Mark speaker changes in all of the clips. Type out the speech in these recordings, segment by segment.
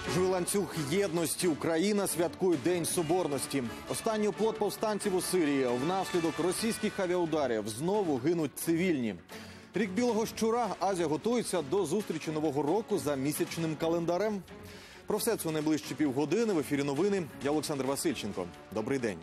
Speaker 1: Живий ланцюг єдності. Україна святкує День Соборності. Останній оплот повстанців у Сирії. Внаслідок російських авіаударів знову гинуть цивільні. Рік білого щура. Азія готується до зустрічі Нового року за місячним календарем. Про все це у найближчі півгодини. В ефірі новини. Я Олександр Васильченко. Добрий день.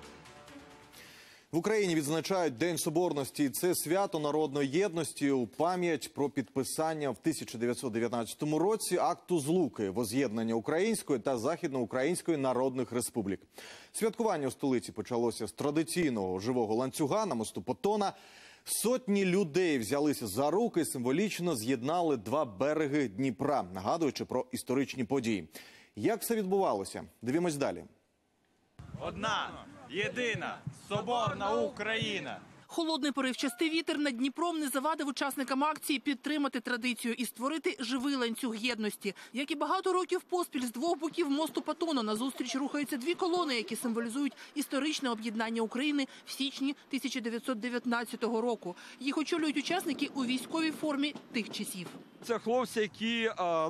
Speaker 1: В Україні відзначають День Соборності. Це свято народної єдності у пам'ять про підписання в 1919 році акту Злуки, воз'єднання Української та Західноукраїнської народних республік. Святкування у столиці почалося з традиційного живого ланцюга на мосту Потона. Сотні людей взялися за руки і символічно з'єднали два береги Дніпра, нагадуючи про історичні події. Як все відбувалося? Дивімось далі.
Speaker 2: Одна, єдина, соборна Україна.
Speaker 3: Холодний поривчастий вітер над Дніпром не завадив учасникам акції підтримати традицію і створити живий ланцюг єдності. Як і багато років поспіль, з двох боків мосту Патона назустріч рухаються дві колони, які символізують історичне об'єднання України в січні 1919 року. Їх очолюють учасники у військовій формі тих часів.
Speaker 4: Це хлопці, які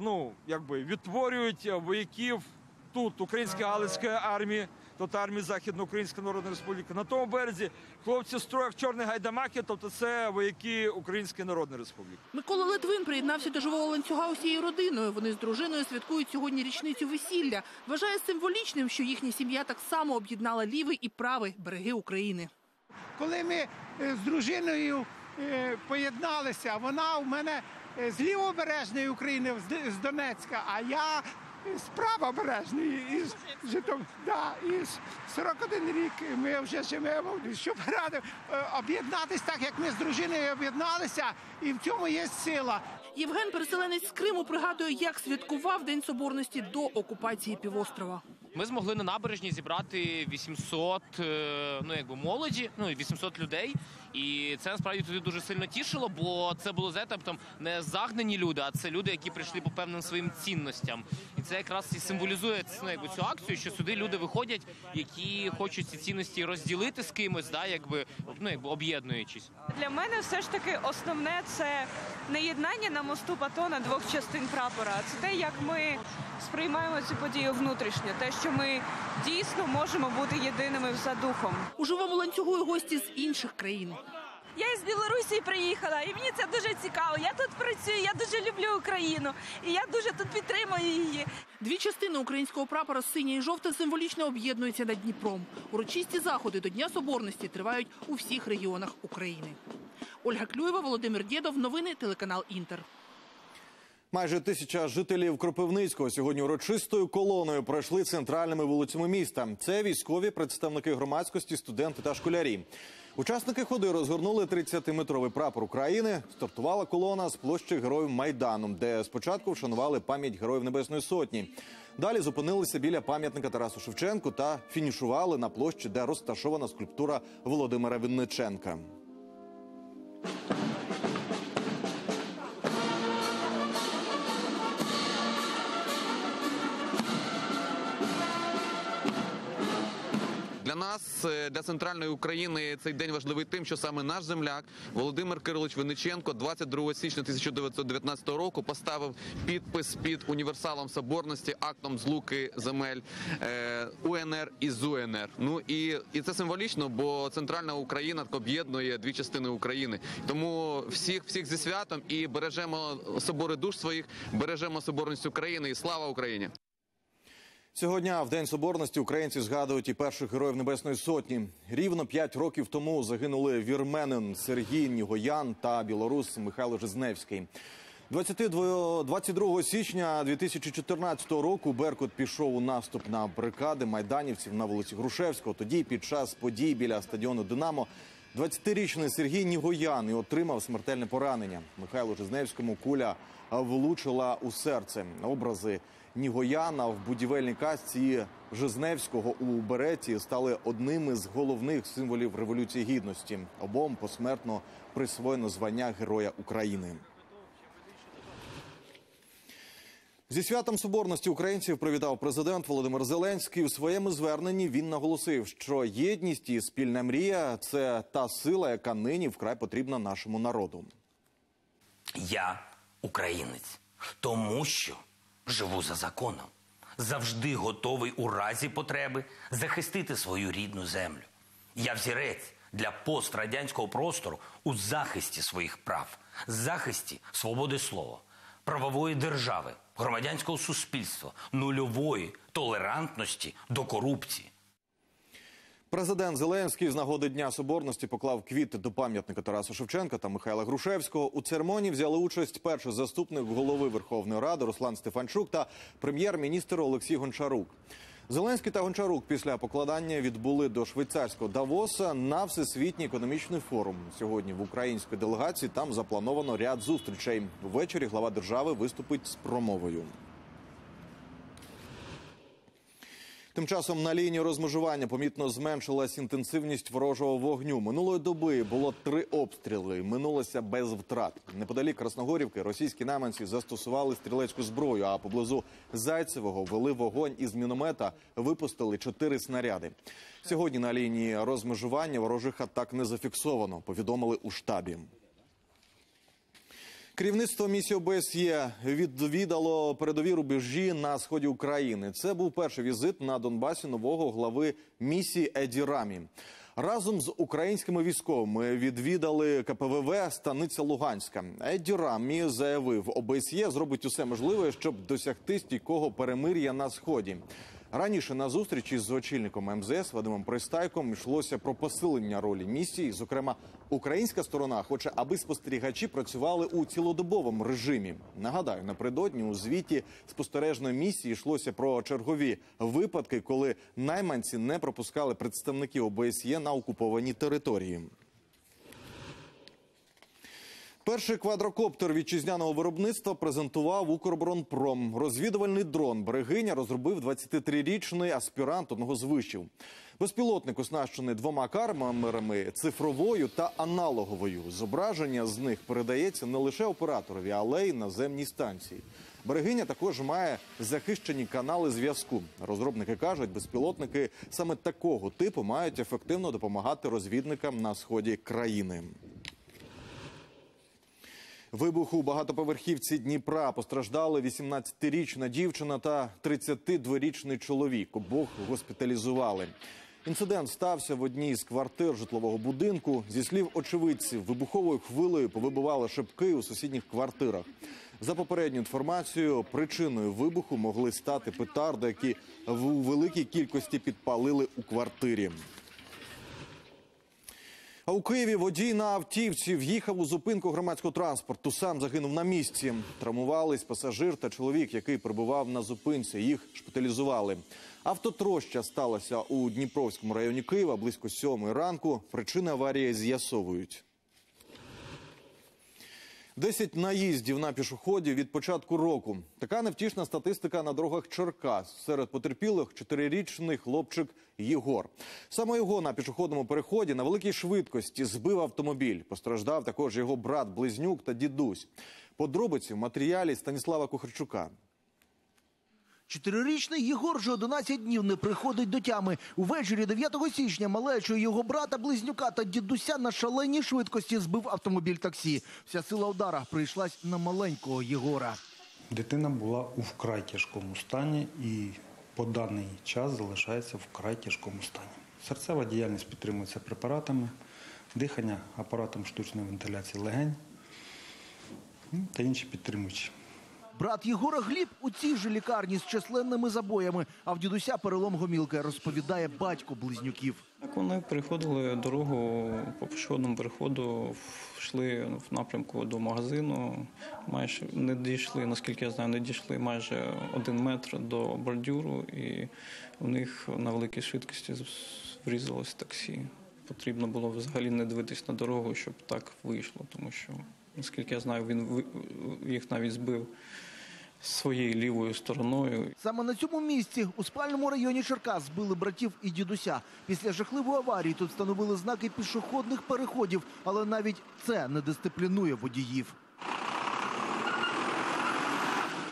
Speaker 4: відтворюють вояків тут, Української Галицької армії, тобто армії Західноукраїнської Народної Республіки. На тому березі хлопці в строях чорні гайдамаки, тобто це вояки Української Народної Республіки.
Speaker 3: Микола Литвин приєднався до живого ланцюга усією родиною. Вони з дружиною святкують сьогодні річницю весілля. Вважає символічним, що їхня сім'я так само об'єднала лівий і правий береги України.
Speaker 5: Коли ми з дружиною поєдналися, вона у мене з лівобережної України, з Донецька, а я з правобережної, із Житомира. І 41 рік ми вже живемо, щоб об'єднатися так, як ми з дружиною об'єдналися, і в цьому є сила.
Speaker 3: Євген, переселенець з Криму, пригадує, як святкував День Соборності до окупації півострова.
Speaker 6: Ми змогли на набережні зібрати 800 молоді, 800 людей. І це насправді туди дуже сильно тішило, бо це було не загнані люди, а це люди, які прийшли по певним своїм цінностям. І це якраз і символізує цю акцію, що сюди люди виходять, які хочуть ці цінності розділити з кимось, об'єднуючись.
Speaker 7: Для мене все ж таки основне – це не єднання на мосту Патона двох частин прапора, а це те, як ми сприймаємо цю подію внутрішньо, те, що ми дійсно можемо бути єдиними за духом.
Speaker 3: У живому ланцюгу і гості з інших країн.
Speaker 8: Я із Білорусі приїхала, і мені це дуже цікаво. Я тут працюю, я дуже люблю Україну, і я дуже тут підтримую її.
Speaker 3: Дві частини українського прапора, синє і жовте, символічно об'єднуються над Дніпром. Урочисті заходи до Дня Соборності тривають у всіх регіонах України. Ольга Клюєва, Володимир Дєдов. Новини, телеканал «Інтер».
Speaker 1: Майже 1000 жителів Кропивницького сьогодні урочистою колоною пройшли центральними вулицями міста. Це військові, представники громадськості, студенти та школярі. Учасники ходи розгорнули 30-метровий прапор України. Стартувала колона з площі Героїв Майдану, де спочатку вшанували пам'ять Героїв Небесної Сотні. Далі зупинилися біля пам'ятника Тарасу Шевченку та фінішували на площі, де розташована скульптура Володимира Винниченка.
Speaker 9: Для нас, для центральної України, цей день важливий тим, що саме наш земляк Володимир Кирилович Винниченко 22 січня 1919 року поставив підпис під універсалом соборності, актом злуки земель УНР і ЗУНР. І це символічно, бо центральна Україна об'єднує дві частини України. Тому всіх зі святом і бережемо собори душ своїх, бережемо соборність України і слава Україні!
Speaker 1: Сьогодні, в День Соборності, українці згадують і перших Героїв Небесної Сотні. Рівно 5 років тому загинули вірменин Сергій Нігоян та білорус Михайло Жизневський. 22 січня 2014 року Беркут пішов у наступ на барикади майданівців на вулиці Грушевського. Тоді, під час подій біля стадіону «Динамо», 20-річний Сергій Нігоян і отримав смертельне поранення. Михайлу Жизневському куля влучила у серце. Образи Нігояна в будівельній касці Жизневського у береті стали одним із головних символів Революції Гідності. Обом посмертно присвоєно звання Героя України. Зі святом Соборності українців привітав президент Володимир Зеленський. У своєму зверненні він наголосив, що єдність і спільна мрія – це та сила, яка нині вкрай потрібна нашому народу.
Speaker 10: Я українець, тому що живу за законом. завжди готовий у разі потреби захистити свою рідну землю. Я взірець для пострадянського простору у захисті своїх прав, захисті свободи слова, правової держави, громадянського суспільства, нульової толерантності до корупції.
Speaker 1: Президент Зеленський з нагоди Дня Соборності поклав квіти до пам'ятника Тараса Шевченка та Михайла Грушевського. У церемонії взяли участь перший заступник голови Верховної Ради Руслан Стефанчук та прем'єр-міністр Олексій Гончарук. Зеленський та Гончарук після покладання відбули до швейцарського Давоса на Всесвітній економічний форум. Сьогодні в українській делегації там заплановано ряд зустрічей. Ввечері глава держави виступить з промовою. Тим часом на лінії розмежування помітно зменшилась інтенсивність ворожого вогню. Минулої доби було 3 обстріли. Минулося без втрат. Неподалік Красногорівки російські найманці застосували стрілецьку зброю, а поблизу Зайцевого вели вогонь із міномета, випустили 4 снаряди. Сьогодні на лінії розмежування ворожих атак не зафіксовано, повідомили у штабі. Керівництво місії ОБСЄ відвідало передові рубежі на сході України. Це був перший візит на Донбасі нового глави місії Еді Рамі. Разом з українськими військовими відвідали КПВВ «Станиця Луганська». Еді Рамі заявив, ОБСЄ зробить усе можливе, щоб досягти стійкого перемир'я на сході. Раніше на зустрічі з очільником МЗС Вадимом Пристайком йшлося про посилення ролі місії. Зокрема, українська сторона хоче, аби спостерігачі працювали у цілодобовому режимі. Нагадаю, напередодні у звіті спостережної місії йшлося про чергові випадки, коли найманці не пропускали представників ОБСЄ на окуповані території. Перший квадрокоптер вітчизняного виробництва презентував Укроборонпром. Розвідувальний дрон «Берегиня» розробив 23-річний аспірант одного з вишів. Безпілотник оснащений 2 камерами – цифровою та аналоговою. Зображення з них передається не лише операторові, але й наземній станції. «Берегиня» також має захищені канали зв'язку. Розробники кажуть, безпілотники саме такого типу мають ефективно допомагати розвідникам на сході країни. Вибух у багатоповерхівці Дніпра. Постраждали 18-річна дівчина та 32-річний чоловік. Обох госпіталізували. Інцидент стався в одній з квартир житлового будинку. Зі слів очевидців, вибуховою хвилею повибивали шибки у сусідніх квартирах. За попередньою інформацією, причиною вибуху могли стати петарди, які у великій кількості підпалили у квартирі. А у Києві водій на автівці в'їхав у зупинку громадського транспорту. Сам загинув на місці. Травмувались пасажир та чоловік, який перебував на зупинці. Їх шпиталізували. Автотроща сталася у Дніпровському районі Києва близько 7 ранку. Причини аварії з'ясовують. 10 наїздів на пішоходів від початку року. Така невтішна статистика на дорогах Черкас. Серед потерпілих 4-річний хлопчик Єгор. Саме його на пішохідному переході на великій швидкості збив автомобіль. Постраждав також його брат-близнюк та дідусь. Подробиці в матеріалі Станіслава Кухарчука.
Speaker 11: 4-річний Єгор вже 11 днів не приходить до тями. Увечері 9 січня малечу його брата-близнюка та дідуся на шаленій швидкості збив автомобіль таксі. Вся сила удара прийшлась на маленького Єгора.
Speaker 12: Дитина була у вкрай тяжкому стані і по даний час залишається в вкрай тяжкому стані. Серцева діяльність підтримується препаратами, дихання апаратом штучної вентиляції легень та інші підтримуючі.
Speaker 11: Брат Єгора Гліб у цій же лікарні з численними забоями, а в дідуся перелом гомілки, розповідає батько близнюків.
Speaker 13: Так, вони переходили дорогу по пішохідному переходу, йшли в напрямку до магазину, майже не дійшли, наскільки я знаю, не дійшли майже 1 метр до бордюру, і у них на великій швидкості врізалось таксі. Потрібно було взагалі не дивитись на дорогу, щоб так вийшло, тому що, наскільки я знаю, він їх навіть збив своєю лівою стороною.
Speaker 11: Саме на цьому місці, у спальному районі Черкас, збили братів і дідуся. Після жахливої аварії тут встановили знаки пішохідних переходів, але навіть це не дисциплінує водіїв.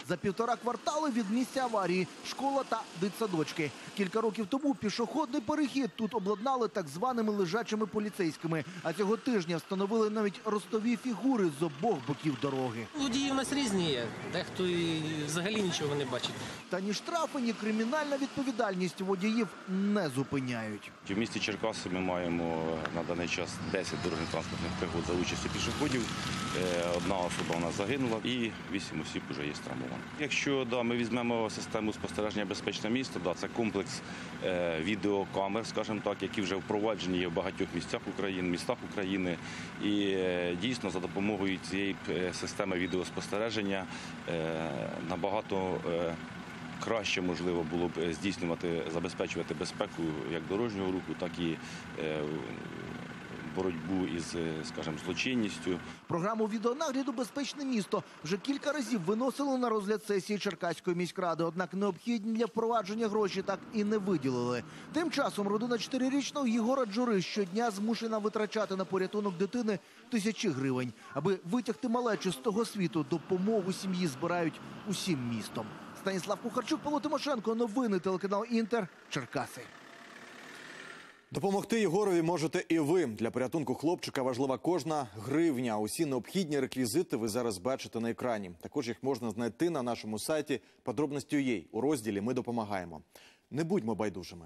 Speaker 11: За 1,5 квартали від місця аварії – школа та дитсадочки. Кілька років тому пішохідний перехід тут обладнали так званими лежачими поліцейськими. А цього тижня встановили навіть ростові фігури з обох боків дороги.
Speaker 14: Водії у нас різні є, дехто і взагалі нічого не бачить.
Speaker 11: Та ні штрафи, ні кримінальна відповідальність водіїв не зупиняють.
Speaker 15: В місті Черкаси ми маємо на даний час 10 дорожньо-транспортних пригод за участю пішоходів. Одна особа у нас загинула і 8 осіб вже є травмовані. Якщо ми візьмемо систему спостереження «Безпечне місто», це комплекс відеокамер, скажімо так, які вже впроваджені в багатьох містах України. І дійсно за допомогою цієї системи відеоспостереження набагато краще можливо було б забезпечувати безпеку як дорожнього руху, так і боротьбу із, скажімо, злочинністю.
Speaker 11: Програму відеонагляду «Безпечне місто» вже кілька разів виносили на розгляд сесії Черкаської міськради, однак необхідні для впровадження гроші так і не виділили. Тим часом родина 4-річного Єгора Джури щодня змушена витрачати на порятунок дитини тисячі гривень. Аби витягти малечу з того світу, допомогу сім'ї збирають усім містом. Станіслав Кухарчук, Павло Тимошенко, новини, телеканал «Інтер», Черкаси.
Speaker 1: Допомогти Єгорові можете і ви. Для порятунку хлопчика важлива кожна гривня. Усі необхідні реквізити ви зараз бачите на екрані. Також їх можна знайти на нашому сайті «Подробності.ua» у розділі «Ми допомагаємо». Не будьмо байдужими.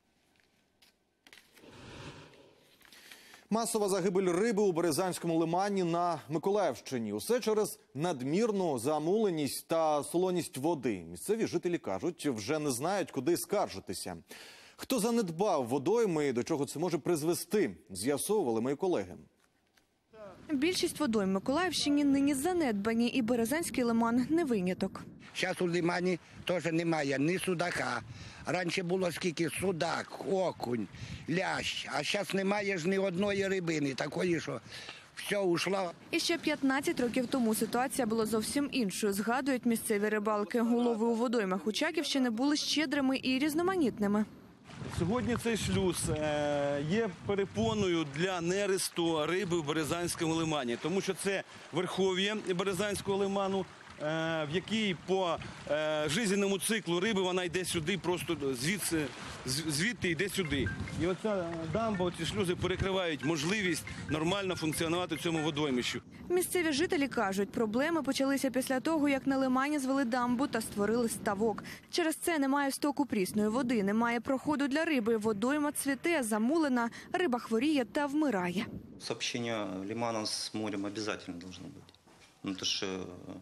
Speaker 1: Масова загибель риби у Березанському лимані на Миколаївщині. Усе через надмірну замуленість та солоність води. Місцеві жителі кажуть, вже не знають, куди скаржитися. Хто занедбав водойми і до чого це може призвести, з'ясовували мої колеги.
Speaker 16: Більшість водойм Миколаївщині нині занедбані, і Березанський лиман не виняток.
Speaker 17: Зараз у лимані теж немає ні судака. Раніше було скільки судак, окунь, лящ, а зараз немає ж ні одної рибини, такої, що все ушло.
Speaker 16: І ще 15 років тому ситуація була зовсім іншою, згадують місцеві рибалки. Улови у водоймах Учаківщини були щедрими і різноманітними.
Speaker 18: Сьогодні цей шлюз є перепоною для нересту риби в Березанському лимані, тому що це верхов'я Березанського лиману, в якій по жизненному циклу риби вона йде сюди, просто звідти йде сюди. І оця дамба, оці шлюзи перекривають можливість нормально функціонувати цьому водоймищу.
Speaker 16: Місцеві жителі кажуть, проблеми почалися після того, як на лимані звели дамбу та створили ставок. Через це немає стоку прісної води, немає проходу для риби, водойма цвіте, замулена, риба хворіє та вмирає.
Speaker 19: Сообщення лимана з морем обов'язково должно бути. Ну, то ж,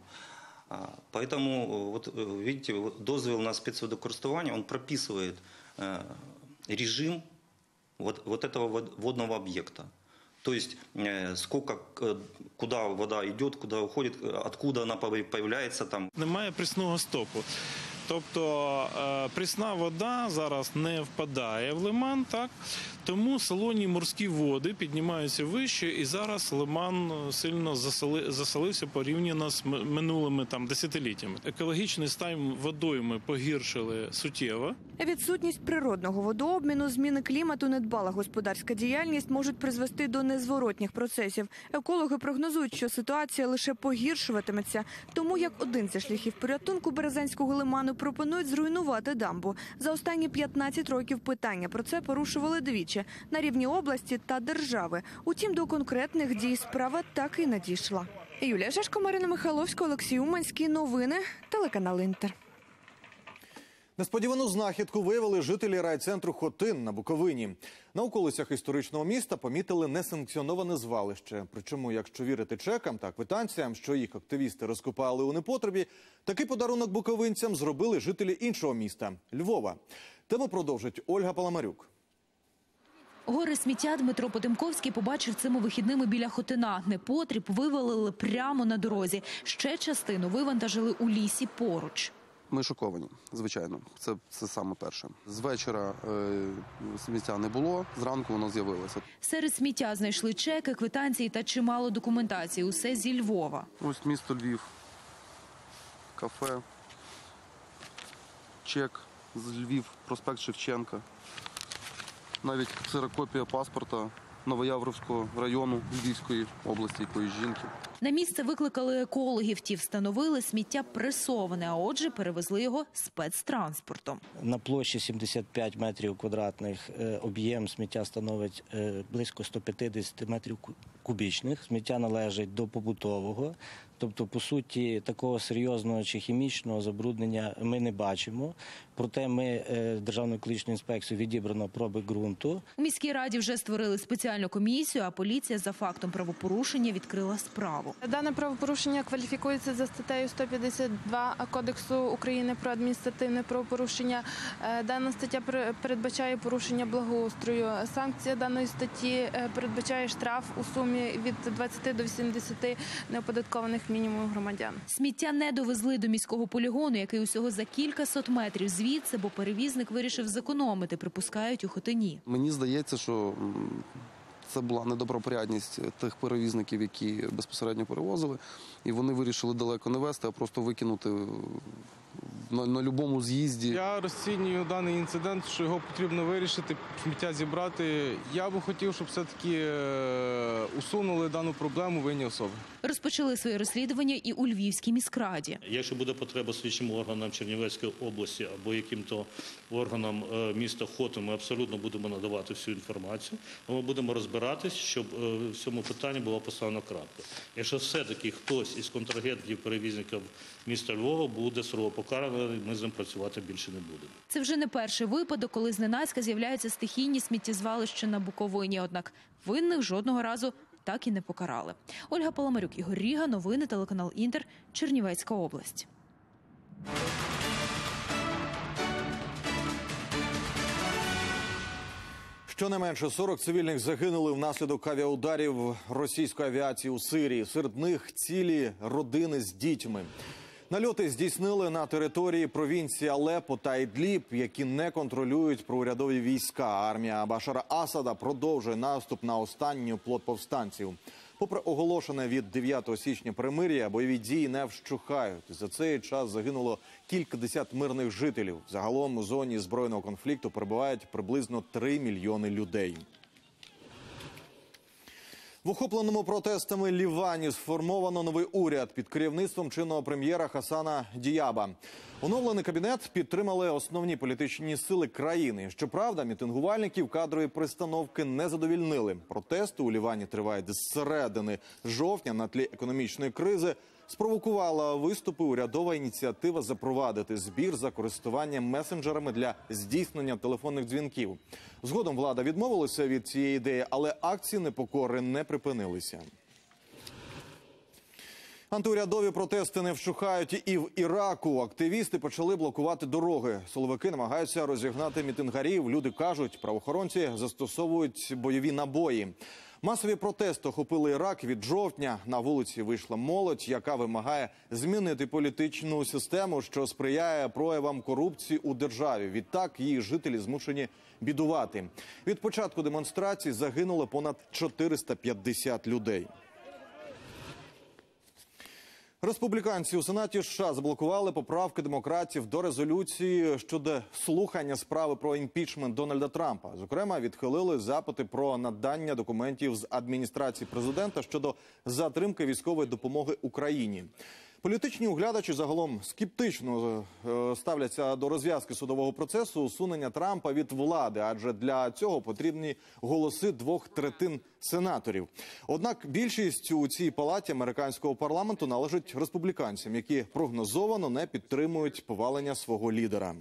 Speaker 19: поэтому, вот, видите, дозвіл на спецводокористування, он прописывает режим вот этого водного объекта. То есть, сколько, куда вода идет, куда уходит, откуда она появляется там.
Speaker 20: Немає прісного стоку. Тобто прісна вода зараз не впадає в лиман, так? Тому солоні морські води піднімаються вище, і зараз лиман сильно засолився порівняно з минулими десятиліттями. Екологічний стан водойми погіршили суттєво.
Speaker 16: Відсутність природного водообміну, зміни клімату, недбала господарська діяльність можуть призвести до незворотніх процесів. Екологи прогнозують, що ситуація лише погіршуватиметься. Тому як один зі шляхів порятунку Березанського лиману пропонують зруйнувати дамбу. За останні 15 років питання про це порушували двічі – на рівні області та держави. Утім, до конкретних дій справа так і не дійшла. Юлія Шашко, Марина Михайловська, Олексій Уманський. Новини, телеканал «Інтер».
Speaker 1: Несподівану знахідку виявили жителі райцентру Хотин на Буковині. На околицях історичного міста помітили несанкціоноване звалище. Причому, якщо вірити чекам та квитанціям, що їх активісти розкопали у непотребі, такий подарунок буковинцям зробили жителі іншого міста – Львова. Тему продовжить Ольга Паламарюк.
Speaker 21: Гори сміття Дмитро Потемковський побачив цими вихідними біля Хотина. Непотріб вивалили прямо на дорозі. Ще частину вивантажили у лісі поруч.
Speaker 22: Ми шоковані, звичайно. Це саме перше. З вечора сміття не було, зранку воно з'явилося.
Speaker 21: Серед сміття знайшли чеки, квитанції та чимало документації. Усе зі Львова.
Speaker 22: Ось місто Львів, кафе, чек з Львів, проспект Шевченка. Навіть ксерокопія паспорта Новоявровського району Львівської області якоїсь жінки.
Speaker 21: На місце викликали екологів. Ті встановили, сміття пресоване, а отже перевезли його спецтранспортом.
Speaker 2: На площі 75 метрів квадратних об'єм сміття становить близько 150 метрів кубічних. Сміття належить до побутового. Тобто, по суті, такого серйозного чи хімічного забруднення ми не бачимо. Проте ми Державною екологічною інспекцією відібрано проби ґрунту.
Speaker 21: У міській раді вже створили спеціальну комісію, а поліція за фактом правопорушення відкрила справу.
Speaker 4: Дане правопорушення кваліфікується за статтею 152 Кодексу України про адміністративне правопорушення. Дана стаття передбачає порушення благоустрою. Санкція даної статті передбачає штраф у сумі від 20 до 80 неоподаткованих мінімумів громадян.
Speaker 21: Сміття не довезли до міського полігону, який усього за кількасот метрів звідси, бо перевізник вирішив зекономити, припускають у Хотині.
Speaker 22: Мені здається, що це була недобропорядність тих перевізників, які безпосередньо перевозили, і вони вирішили далеко не везти, а просто викинути на будь-якому з'їзді.
Speaker 23: Я розцінюю даний інцидент, що його потрібно вирішити, сміття зібрати. Я би хотів, щоб все-таки усунули дану проблему винні особи.
Speaker 21: Розпочали своє розслідування і у Львівській міськраді.
Speaker 24: Якщо буде потреба слідчим органам Чернівецької області або яким-то органам міста Хотин, ми абсолютно будемо надавати всю інформацію. Ми будемо розбиратись, щоб в цьому питанні була поставлена крапка. Якщо все-таки хтось із контрагентів перевізників міста Львова буде сурово покараний, ми з ним працювати більше не будемо.
Speaker 21: Це вже не перший випадок, коли зненацька з'являються стихійні сміттєзвалища на Буковині. Однак винних жодного разу так і не покарали. Ольга Паламарюк, Ігор Ріга, новини, телеканал Інтер, Чернівецька область.
Speaker 1: Щонайменше 40 цивільних загинули внаслідок авіаударів російської авіації у Сирії. Серед них цілі родини з дітьми. Нальоти здійснили на території провінції Алеппо та Ідліб, які не контролюють проурядові війська. Армія Башара Асада продовжує наступ на останній оплот повстанців. Попри оголошене від 9 січня перемир'я, бойові дії не вщухають. За цей час загинуло кількадесят мирних жителів. Загалом у зоні збройного конфлікту перебувають приблизно 3 мільйони людей. В охопленому протестами Лівані сформовано новий уряд під керівництвом чинного прем'єра Хасана Діаба. Оновлений кабінет підтримали основні політичні сили країни. Щоправда, мітингувальників кадрові пристановки не задовільнили. Протести у Лівані тривають з середини жовтня на тлі економічної кризи. Спровокувала виступи урядова ініціатива запровадити збір за користуванням месенджерами для здійснення телефонних дзвінків. Згодом влада відмовилася від цієї ідеї, але акції непокори не припинилися. Антиурядові протести не вщухають і в Іраку. Активісти почали блокувати дороги. Силовики намагаються розігнати мітингарів. Люди кажуть, правоохоронці застосовують бойові набої. Масові протести охопили Ірак від жовтня. На вулиці вийшла молодь, яка вимагає змінити політичну систему, що сприяє проявам корупції у державі. Відтак її жителі змушені бідувати. Від початку демонстрацій загинуло понад 450 людей. Республіканці у Сенаті США заблокували поправки демократів до резолюції щодо слухання справи про імпічмент Дональда Трампа. Зокрема, відхилили запити про надання документів з адміністрації президента щодо затримки військової допомоги Україні. Політичні оглядачі загалом скептично ставляться до розв'язки судового процесу усунення Трампа від влади, адже для цього потрібні голоси 2/3 сенаторів. Однак більшість у цій палаті американського парламенту належить республіканцям, які прогнозовано не підтримують повалення свого лідера.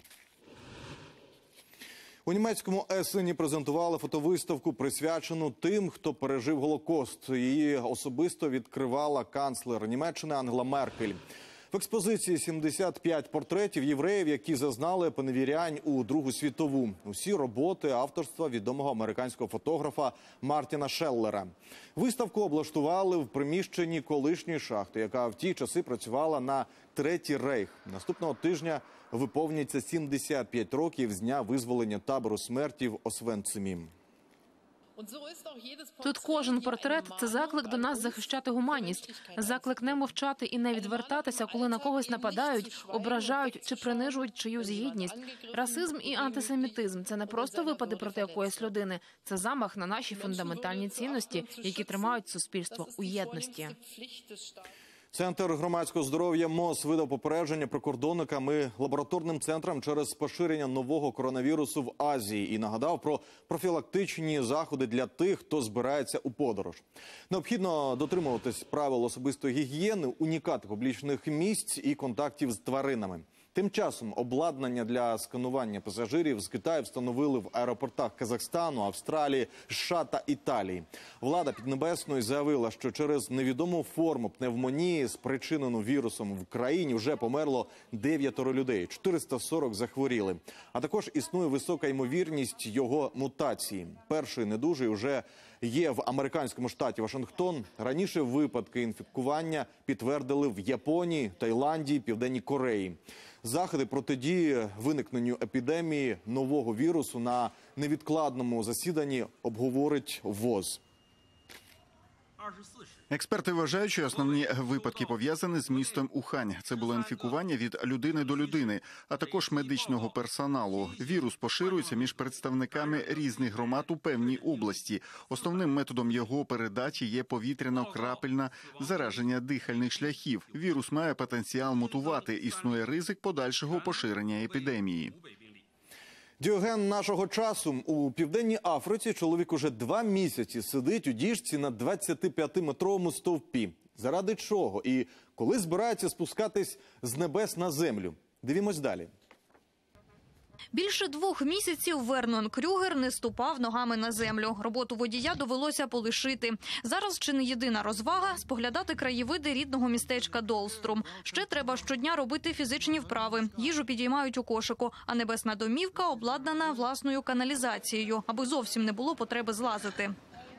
Speaker 1: У німецькому Есені презентували фотовиставку, присвячену тим, хто пережив Голокост. Її особисто відкривала канцлер Німеччини Ангела Меркель. В експозиції 75 портретів євреїв, які зазнали поневірянь у Другу світову. Усі роботи авторства відомого американського фотографа Мартіна Шеллера. Виставку облаштували в приміщенні колишньої шахти, яка в ті часи працювала на Третій рейх. Наступного тижня виповнюється 75 років з дня визволення табору смерті в Освенцимі.
Speaker 5: Тут кожен портрет – це заклик до нас захищати гуманність, заклик не мовчати і не відвертатися, коли на когось нападають, ображають чи принижують чиюсь гідність. Расизм і антисемітизм – це не просто випади проти якоїсь людини, це замах на наші фундаментальні цінності, які тримають суспільство у єдності.
Speaker 1: Центр громадського здоров'я МОЗ видав попередження прикордонникам і лабораторним центрам через поширення нового коронавірусу в Азії і нагадав про профілактичні заходи для тих, хто збирається у подорож. Необхідно дотримуватись правил особистої гігієни, уникати публічних місць і контактів з тваринами. Тим часом обладнання для сканування пасажирів з Китаю встановили в аеропортах Казахстану, Австралії, США та Італії. Влада Піднебесної заявила, що через невідому форму пневмонії, спричинену вірусом в країні, вже померло 9 людей, 440 захворіли. А також існує висока ймовірність його мутації. Перший недужий вже є в американському штаті Вашингтон. Раніше випадки інфікування підтвердили в Японії, Таїланді, Південній Кореї. Заходи протидії виникненню епідемії нового вірусу на невідкладному засіданні обговорить ВОЗ.
Speaker 6: Експерти вважають, що основні випадки пов'язані з містом Ухань. Це було інфікування від людини до людини, а також медичного персоналу. Вірус поширюється між представниками різних громад у певній області. Основним методом його передачі є повітряно-крапельне зараження дихальних шляхів. Вірус має потенціал мутувати, існує ризик подальшого поширення епідемії.
Speaker 1: Діоген нашого часу. У Південній Африці чоловік уже 2 місяці сидить у діжці на 25-метровому стовпі. Заради чого? І коли збирається спускатись з небес на землю? Дивімось далі.
Speaker 7: Більше 2 місяців Вернон Крюгер не ступав ногами на землю. Роботу водія довелося полишити. Зараз чи не єдина розвага – споглядати краєвиди рідного містечка Долструм. Ще треба щодня робити фізичні вправи. Їжу підіймають у кошику, а небесна домівка обладнана власною каналізацією, аби зовсім не було потреби злазити.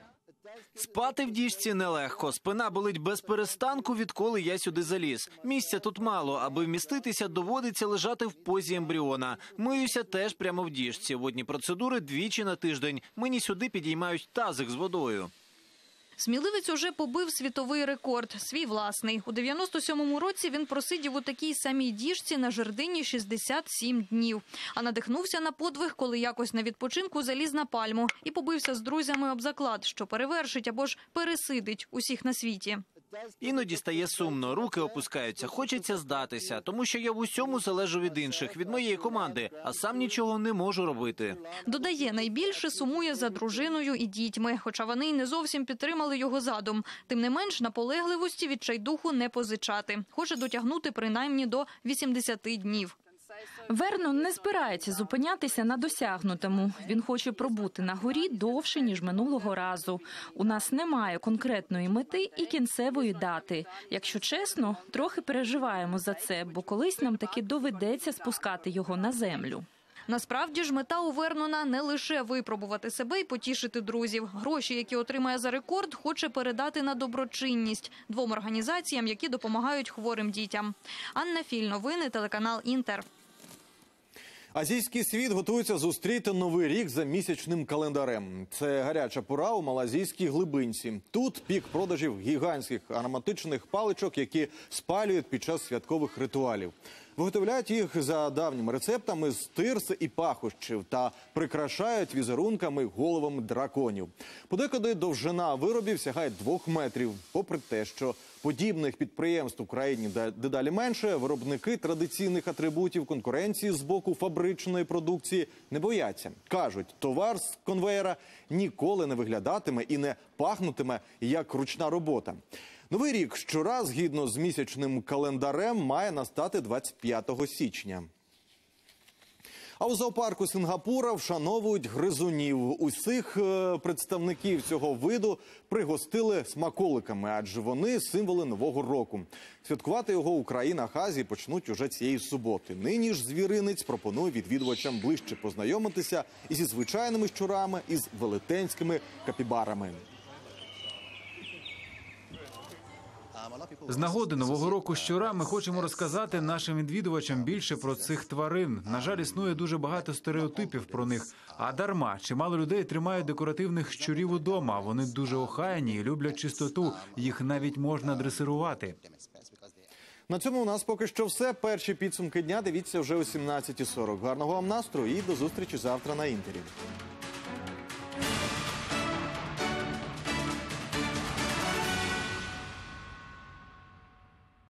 Speaker 8: Спати в діжці нелегко. Спина болить без перестанку, відколи я сюди заліз. Місця тут мало. Аби вміститися, доводиться лежати в позі ембріона. Миюся теж прямо в діжці. Водні процедури 2 на тиждень. Мені сюди підіймають тазик з водою.
Speaker 7: Сміливець уже побив світовий рекорд, свій власний. У 97-му році він просидів у такій самій діжці на жердині 67 днів. А надихнувся на подвиг, коли якось на відпочинку заліз на пальму і побився з друзями об заклад, що перевершить або ж пересидить усіх на світі.
Speaker 8: Іноді стає сумно, руки опускаються, хочеться здатися, тому що я в усьому залежу від інших, від моєї команди, а сам нічого не можу робити.
Speaker 7: Додає, найбільше сумує за дружиною і дітьми, хоча вони й не зовсім підтримали його задум. Тим не менш, наполегливості відчайдуху не позичати. Хоче дотягнути принаймні до 80 днів.
Speaker 25: Вернон не збирається зупинятися на досягнутому. Він хоче пробути на горі довше, ніж минулого разу. У нас немає конкретної мети і кінцевої дати. Якщо чесно, трохи переживаємо за це, бо колись нам таки доведеться спускати його на землю.
Speaker 7: Насправді ж мета у Вернона не лише випробувати себе і потішити друзів. Гроші, які отримає за рекорд, хоче передати на доброчинність 2 організаціям, які допомагають хворим дітям. Анна Філь, новини, телеканал «Інтер».
Speaker 1: Азійський світ готується зустріти Новий рік за місячним календарем. Це гаряча пора у малайзійській глибинці. Тут пік продажів гігантських ароматичних паличок, які спалюють під час святкових ритуалів. Виготовляють їх за давніми рецептами з тирси і пахощів та прикрашають візерунками головами драконів. Подекуди довжина виробів сягає 2 метрів. Попри те, що подібних підприємств в країні дедалі менше, виробники традиційних атрибутів конкуренції з боку фабричної продукції не бояться. Кажуть, товар з конвеєра ніколи не виглядатиме і не пахнутиме як ручна робота. Новий рік щораз, згідно з місячним календарем, має настати 25 січня. А у зоопарку Сінгапура вшановують гризунів. Усіх представників цього виду пригостили смаколиками, адже вони – символи Нового року. Святкувати його у країнах Азії почнуть уже цієї суботи. Нині ж звіринець пропонує відвідувачам ближче познайомитися і зі звичайними щурами, і з велетенськими капібарами.
Speaker 3: З нагоди Нового року щура ми хочемо розказати нашим відвідувачам більше про цих тварин. На жаль, існує дуже багато стереотипів про них. А дарма, чимало людей тримають декоративних щурів удома. Вони дуже охайні і люблять чистоту. Їх навіть можна дресирувати.
Speaker 1: На цьому у нас поки що все. Перші підсумки дня дивіться вже о 17:40. Гарного вам настрою і до зустрічі завтра на Інтері.